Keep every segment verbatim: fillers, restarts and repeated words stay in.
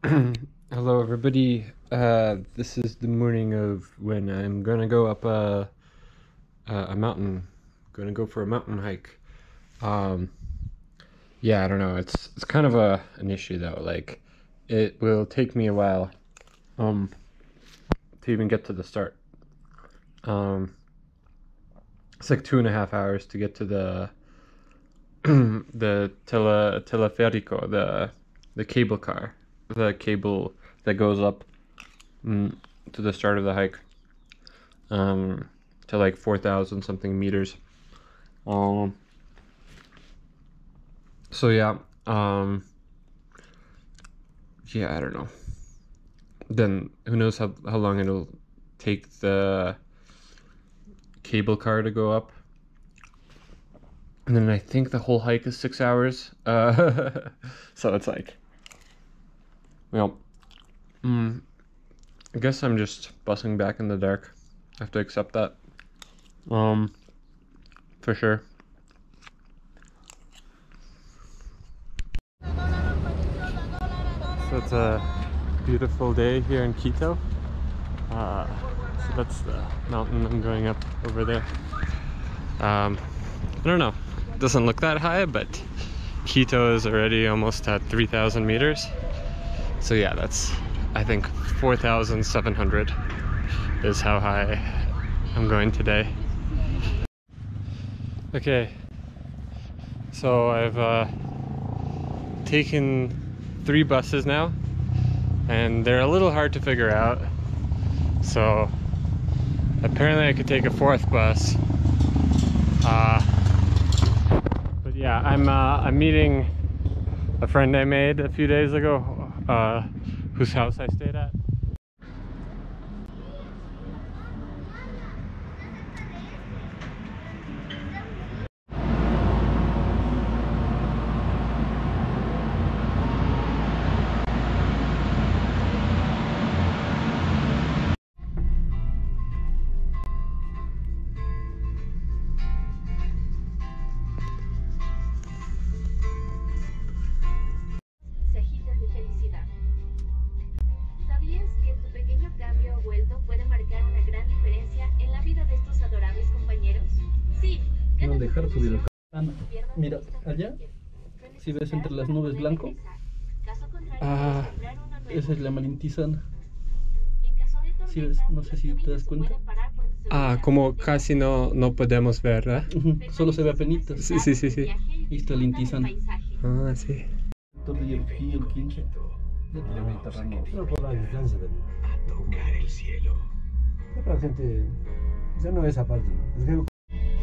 Hello everybody, uh, this is the morning of when I'm gonna go up a, a, a mountain, gonna go for a mountain hike. Um, yeah, I don't know, it's it's kind of a an issue though, like, it will take me a while, um, to even get to the start. Um, it's like two and a half hours to get to the, the tele, teleférico, the, the cable car, the cable that goes up mm, to the start of the hike, um, to like four thousand something meters. Um, so yeah, um, yeah, I don't know. Then who knows how, how long it'll take the cable car to go up. And then I think the whole hike is six hours. Uh, so it's like, well, mm, I guess I'm just bussing back in the dark. I have to accept that. Um, for sure. So it's a beautiful day here in Quito. Uh, so that's the mountain I'm going up over there. Um, I don't know. It doesn't look that high, but Quito is already almost at three thousand meters. So yeah, that's, I think, four thousand seven hundred is how high I'm going today. Okay, so I've uh, taken three buses now, and they're a little hard to figure out. So apparently I could take a fourth bus. Uh, but yeah, I'm uh, I'm meeting a friend I made a few days ago, uh, whose house I stayed at. Cejitas de felicidad. ¿Sabías que tu pequeño cambio o vuelto puede marcar una gran diferencia en la vida de estos adorables compañeros? Sí, No dejar subir el camino. Mira, allá, si ves entre las nubes blanco, Ah, esa es la Malintizana. Si ves, no sé si te das cuenta. ah, como casi no, no podemos ver, ¿verdad? Ujú, solo se ve apenitas. Sí, sí, sí, sí. Y está Lintizana. Ah, sí. Todo y el y el quince. No por la distancia también. A tocar el cielo. La gente ya no ve esa parte, ¿no? Es que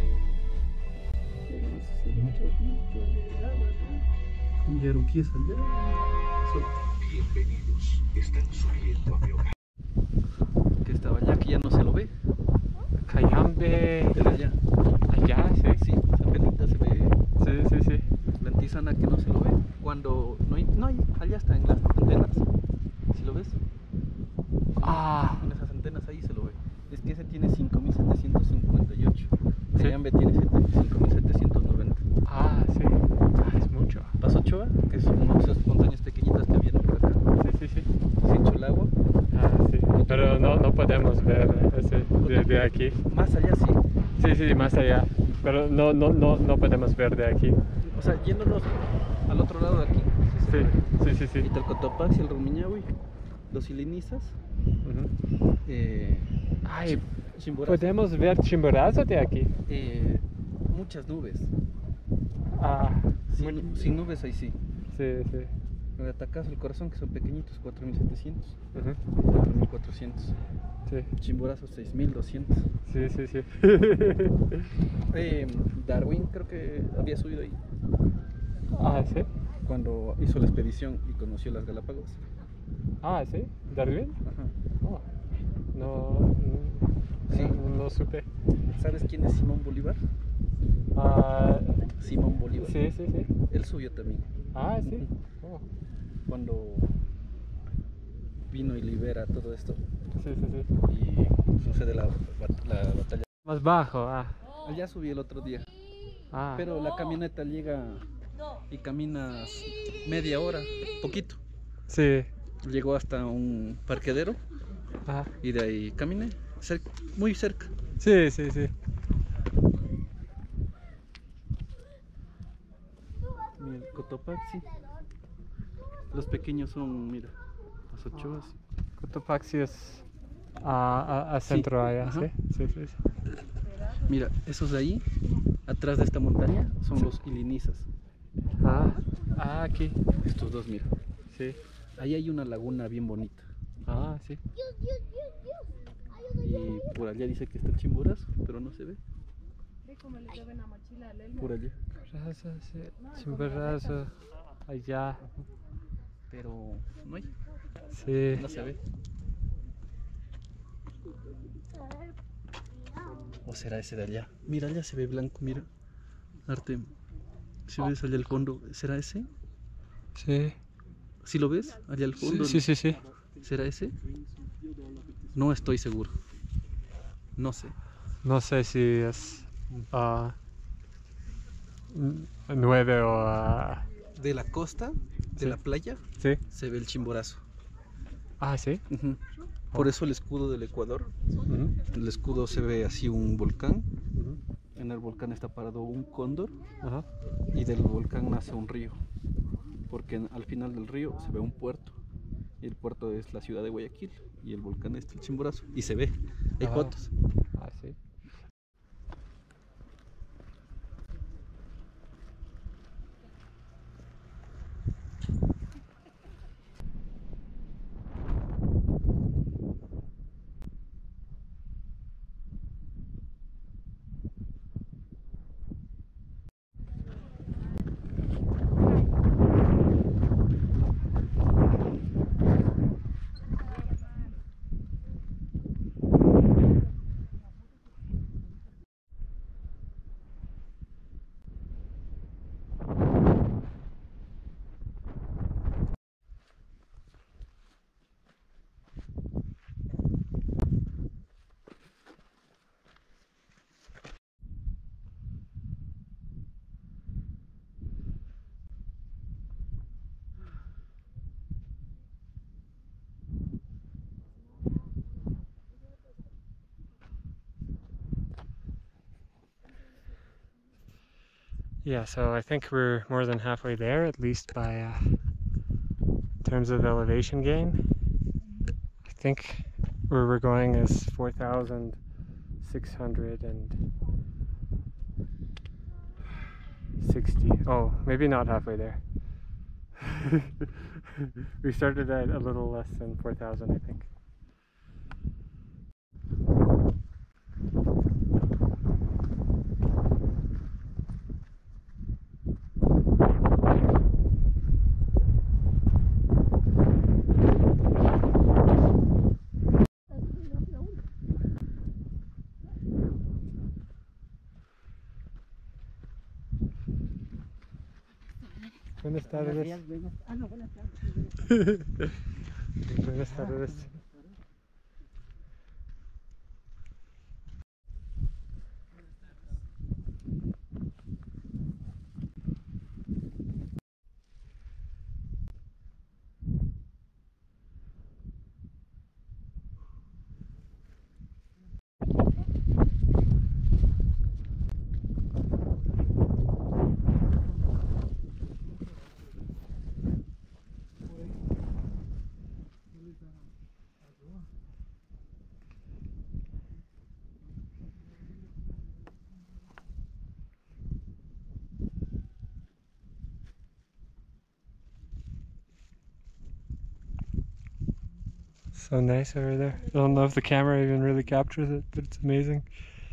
Yaruquí es allá. Bienvenidos. Están subiendo a mi hogar. Que estaba allá, que ya no se lo ve. Cayambe. Era allá. Allá, sí. Sí, esa penita se ve. Sí, sí, sí. Lintizana que no se lo ve. Cuando no hay, no hay, allá está en las antenas. ¿Sí lo ves? Ah, En esas antenas ahí se lo ve. Es que ese tiene cinco mil setecientos cincuenta y ocho. Sí. Cayambe tiene cinco mil setecientos noventa. ah, sí. Ah, es mucho. Paso Ochoa, que es una de esas montañas pequeñitas que vienen por acá. Sí, sí, sí. Sincholagua. Ah, sí. Pero no, no podemos ver ese de, de aquí. Más allá sí. Sí, sí, más allá. Pero no, no, no, no podemos ver de aquí. O sea, yéndonos al otro lado de aquí. Sí, sí, sí, sí. Italcotopaxi, el Rumiñahui, los Ilinizas, Ujú. eh, Ay, Chimborazo. ¿podemos ver Chimborazo de aquí? Eh, muchas nubes. Ah, Sin, sin nubes ahí sí. sí, sí. Los de Atacazo, el Corazón, que son pequeñitos, cuatro mil setecientos, Ujú. cuatro mil cuatrocientos. Sí, Chimborazo, seis mil doscientos. sí, sí, sí. Eh, Darwin creo que había subido ahí Ah, sí. cuando hizo la expedición y conoció las Galápagos. Ah, sí. ¿Darwin? Ajá. Oh, no, no, Sí. no, no supe. ¿Sabes quién es Simón Bolívar? Ah, Simón Bolívar. sí, sí, sí. Él subió también. Ah, sí. Oh, Cuando vino y libera todo esto sí, sí, sí. y sucede la, bat- la batalla. Más bajo, ah. Allá subí el otro día, Ah, pero la camioneta llega y caminas media hora, poquito. sí. Llegó hasta un parqueadero Ajá. y de ahí caminé, cerca, muy cerca. Sí, sí, sí. Mira, el Cotopaxi. Los pequeños son, mira, las ochoas. Cotopaxi es a, a, a centro allá, ajá. ¿sí? Sí, sí, sí. Mira, esos de ahí, atrás de esta montaña, son los ilinizas. Ah, ah, aquí. Estos dos, mira. Sí. Ahí hay una laguna bien bonita. Ah, sí. Y por allá dice que está el Chimborazo, pero no se ve. Por allá. Chimborazo, sí. Chimborazo. Allá. Pero no hay, Sí. no se ve. ¿O será ese de allá? Mira, allá se ve blanco, mira. Arte. Si ves allá al fondo, ¿será ese? Sí. ¿Sí lo ves? Allá al fondo. Sí, sí, sí. ¿Será ese? No estoy seguro. No sé. No sé si es ah, nueve o... ah, De la costa, de Sí. la playa, sí. se ve el Chimborazo. Ah, sí. Ujú. Por eso el escudo del Ecuador. Ujú, El escudo se ve así un volcán. ujú. En el volcán está parado un cóndor Ajá. y del volcán nace un río. Porque en- al final del río se ve un puerto. Y el puerto es la ciudad de Guayaquil. Y el volcán es el Chimborazo. Y se ve. Hay Ah. fotos. Ah, sí. Yeah, so I think we're more than halfway there, at least by uh, in terms of elevation gain. I think where we're going is four thousand six hundred sixty. Oh, maybe not halfway there. We started at a little less than four thousand, I think. Buenas tardes. Ah, no, buenas tardes. Buenas tardes. So nice over there. I don't know if the camera even really captures it, but it's amazing.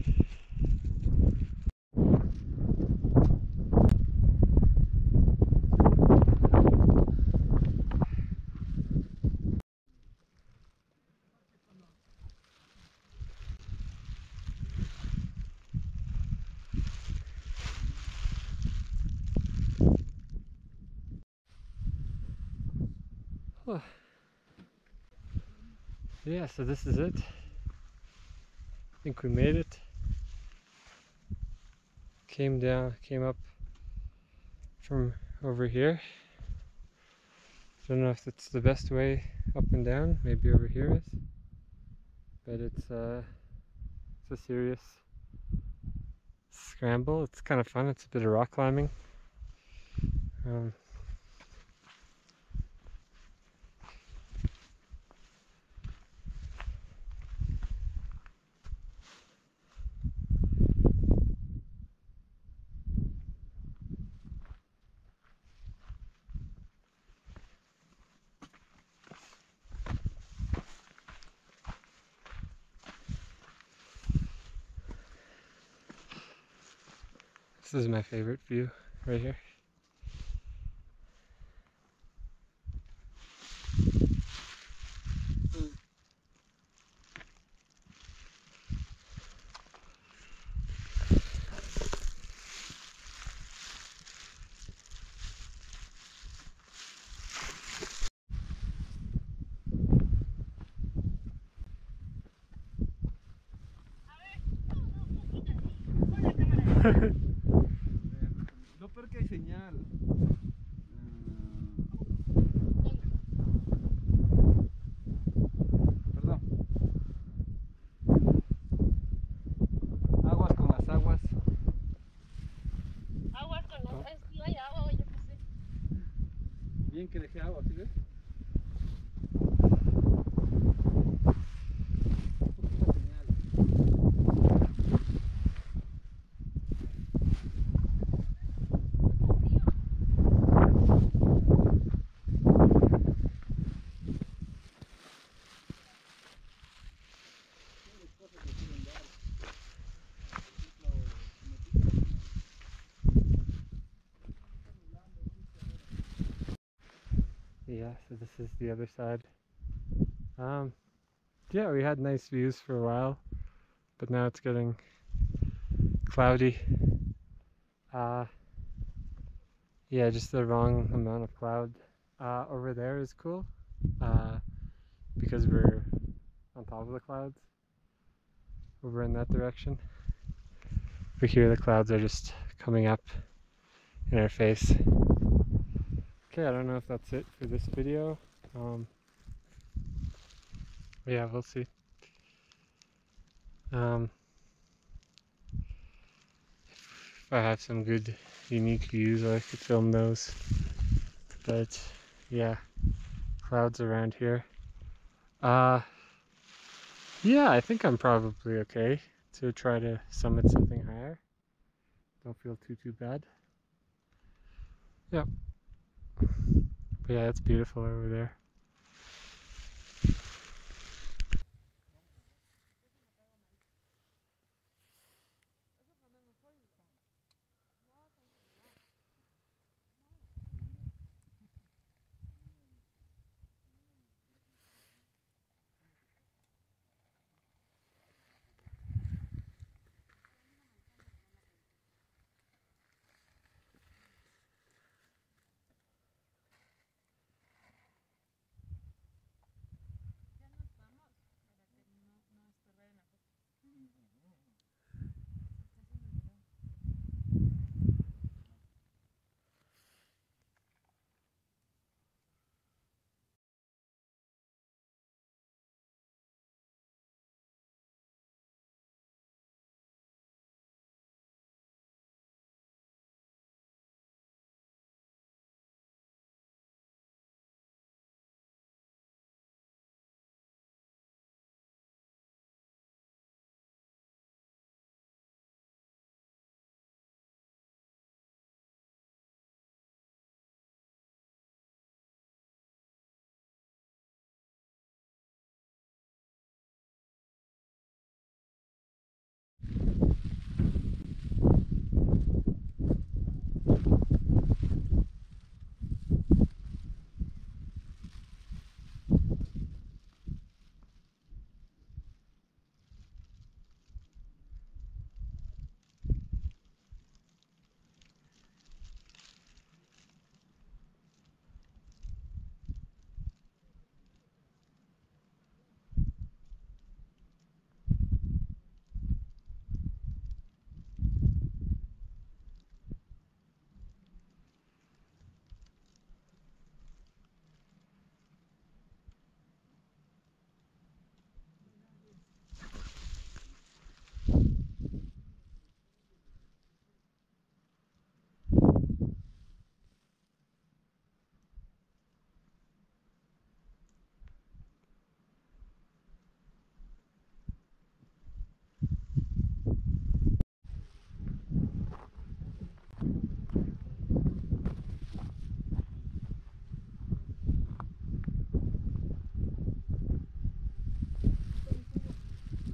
Huh. Yeah, so this is it. I think we made it. Came down, came up from over here. Don't know if it's the best way up and down. Maybe over here is, but it's uh, it's a serious scramble. It's kind of fun. It's a bit of rock climbing. Um, this is my favorite view right here. No, pero que hay señal. Perdón. Aguas con las aguas. Aguas con los... Es que no hay agua, yo qué sé. Bien que dejé agua, ¿sí ves? Poquita señal. Yeah, so this is the other side. Um, yeah, we had nice views for a while, but now it's getting cloudy. Uh, yeah, just the wrong amount of cloud. Uh, over there is cool, uh, because we're on top of the clouds, over in that direction. But here the clouds are just coming up in our face. Okay, I don't know if that's it for this video. Um, yeah, we'll see. Um, if I have some good, unique views, I could film those. But yeah, clouds around here. Uh, yeah, I think I'm probably okay to try to summit something higher. Don't feel too, too bad. Yep. But yeah, it's beautiful over there.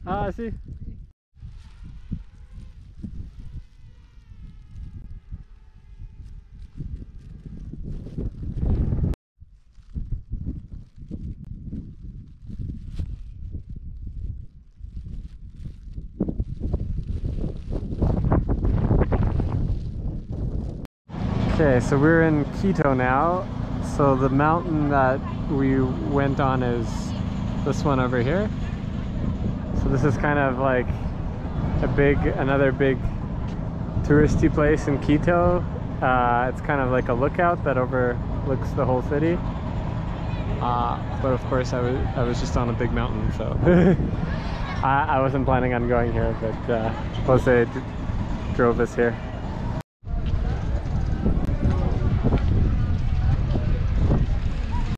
Ah, sí. Okay, so we're in Quito now. So the mountain that we went on is this one over here. So this is kind of like a big, another big touristy place in Quito. Uh, it's kind of like a lookout that overlooks the whole city. Uh, but of course I was, I was just on a big mountain, so I, I wasn't planning on going here, but uh, Jose d drove us here.